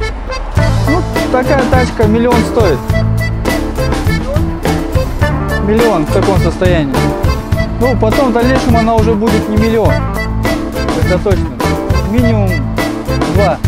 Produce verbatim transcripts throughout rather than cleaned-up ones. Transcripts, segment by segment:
Ну, такая тачка миллион стоит. Миллион в таком состоянии. Ну, потом в дальнейшем она уже будет не миллион. Это точно. Минимум два.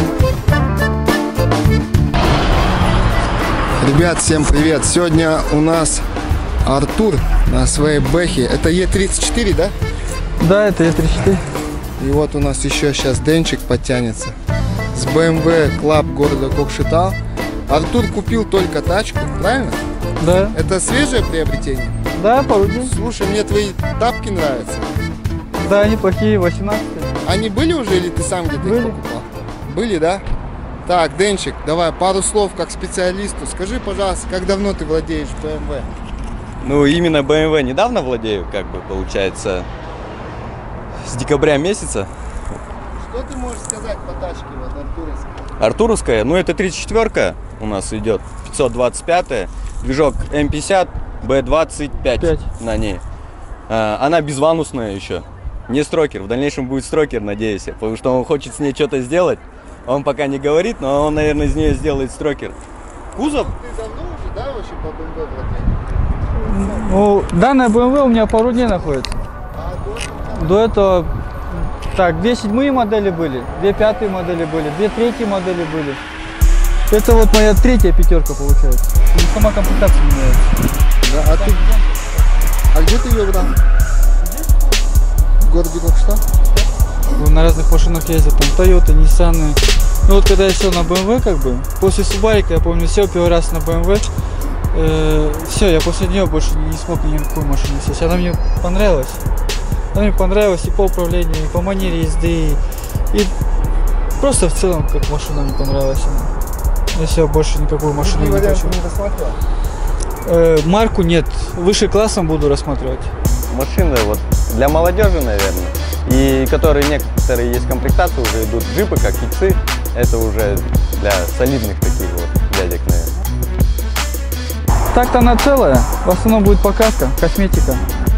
Ребят, всем привет! Сегодня у нас Артур на своей бэхе. Это Е тридцать четыре, да? Да, это Е тридцать четыре. И вот у нас еще сейчас Денчик подтянется с бэ эм вэ Club города Кокшетау. Артур купил только тачку, правильно? Да. Это свежее приобретение? Да, пару дней. Слушай, мне твои тапки нравятся. Да, они плохие, восемнадцатые. Они были уже или ты сам где-то их покупал? Были, да? Так, Денчик, давай пару слов как специалисту. Скажи, пожалуйста, как давно ты владеешь бэ эм вэ? Ну, именно бэ эм вэ недавно владею, как бы, получается, с декабря месяца. Что ты можешь сказать по тачке вот артуровской? Артуровская, ну, это тридцать четыре у нас идет, пятьсот двадцать пять, движок эм пятьдесят, бэ двадцать пять на ней. А, она безванусная еще, не строкер, в дальнейшем будет строкер, надеюсь, потому что он хочет с ней что-то сделать. Он пока не говорит, но он, наверное, из нее сделает строкер. Кузов? Ты давно уже, да, вообще по бэ эм вэ владеешь? Ну, данная бэ эм вэ у меня пару дней находится. А до, До этого, так, две седьмые модели были, две пятые модели были, две третьи модели были. Это вот моя третья пятерка получается. И сама комплектация меняется. Да, а ты... А где ты ее брал? В городе Кокшетау? На разных машинах ездил, там Toyota, Nissan. Ну вот когда я сел на бэ эм вэ, как бы, после Субарика, я помню, сел первый раз на бэ эм вэ, э, все, я после нее больше не смог ни на какую машину сесть. Она мне понравилась. Она мне понравилась и по управлению, и по манере езды, и, и просто в целом как машина мне понравилась она. Я себе больше никакую машину не хочу. Не рассматривал? Э, марку нет, выше классом буду рассматривать. Машины вот для молодежи, наверное, и которые некоторые есть комплектации, уже идут джипы, как иксы, это уже для солидных таких вот дядек, наверное. Так-то она целая, в основном будет покраска, косметика.